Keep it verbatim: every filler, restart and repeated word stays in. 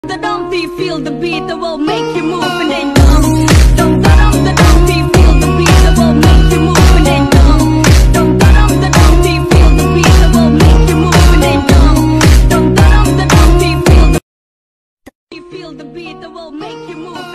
The donkey feel the beat that will make you move and then come. Don't turn off the donkey feel the beat that will make you move and then come. Don't turn off the donkey feel the beat that will make you move and then come. Don't turn off the donkey feel the feel the beat that will make you move.